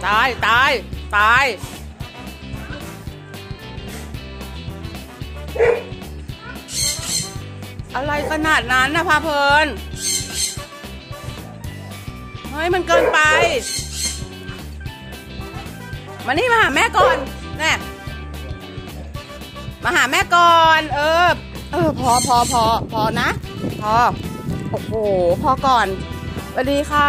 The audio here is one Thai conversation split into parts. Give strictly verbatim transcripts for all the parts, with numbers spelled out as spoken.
ตายตายตายอะไรขนาดนั้นนะพาเพลินเฮ้ยมันเกินไปมานี่มาหาแม่ก่อนแน่มาหาแม่ก่อนเออเออพอพอพอพอนะพอโอ้โหพอก่อนสวัสดีค่ะ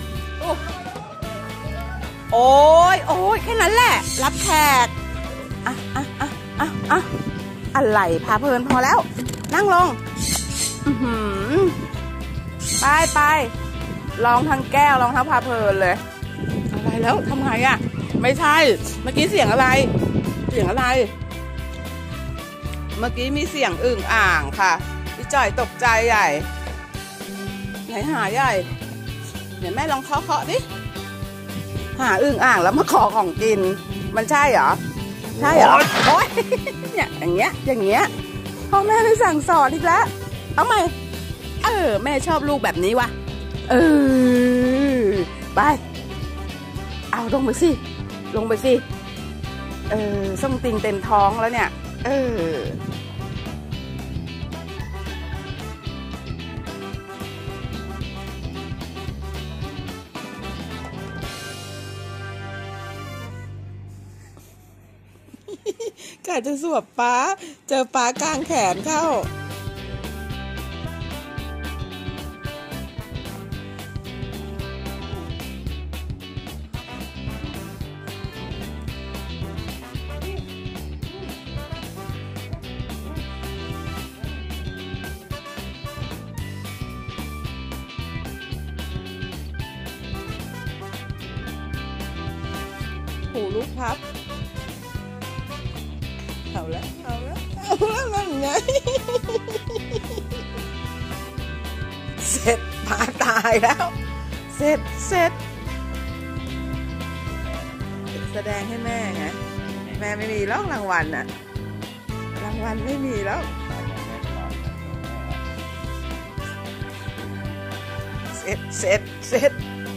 โอ้ยโอ้ยแค่นั้นแหละรับแขกอ่ะอ่ะอ่ะอ่ะอ่ะอะไรพาเพลินพอแล้วนั่งลงอือหือไปไปลองทั้งแก้วลองทั้งพาเพลินเลยอะไรแล้วทำไงอ่ะไม่ใช่เมื่อกี้เสียงอะไรเสียงอะไรเมื่อกี้มีเสียงอึ่งอ่างค่ะพี่จ่อยตกใจใหญ่ไหนหาใหญ่เดี๋ยวแม่ลองเคาะเคาะดิหาอึ่งอ่างแล้วมาขอของกินมันใช่เหรอใช่เหรอโอ๊ยเนี่ยอย่างเงี้ยอย่างเงี้ยพ่อแม่ไม่สั่งสอนอีกแล้วเอาใหม่เออแม่ชอบลูกแบบนี้วะเออไปเอาลงไปสิลงไปสิเออส้มติงเต็มท้องแล้วเนี่ยเออกะจะสวบป้าเจอป้ากลางแขนเข้าหูลูกพับเอาแล้วเอาแล้วเอาแล้วนั่นไงเสร็จปลาตายแล้วเสร็จเสร็จแสดงให้แม่ไงแม่ไม่มีแล้วรางวัลน่ะรางวัลไม่มีแล้วเสร็จเสร็จเสร็จ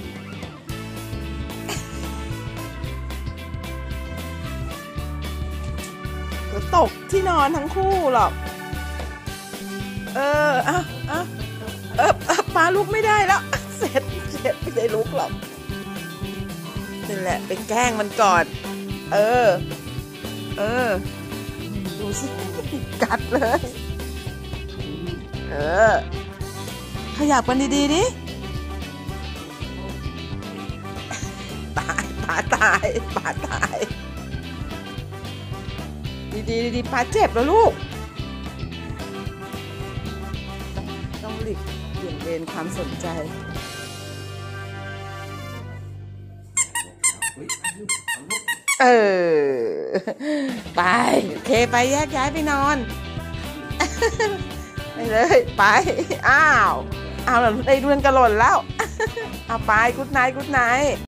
ตกที่นอนทั้งคู่หรอกเอออ่ะอ่ะเออปลาลุกไม่ได้แล้วเสร็จเสร็จไม่ได้ลุกหรอกนี่แหละไปแกล้งมันก่อนเออเออดูสิกัดเลยเออขยับกันดีๆดิตายปลาตายปลาตายดีๆดีๆปลาเจ็บแล้วลูกต้องหลีกเบี่ยงเบนความสนใจเออไปโอเคไปแยกย้ายไปนอนไปเลยไปอ้าวอ้าวไอ้เรือนกระหล่นแล้วเอาไปกุ๊ดไนท์กุ๊ดไนท์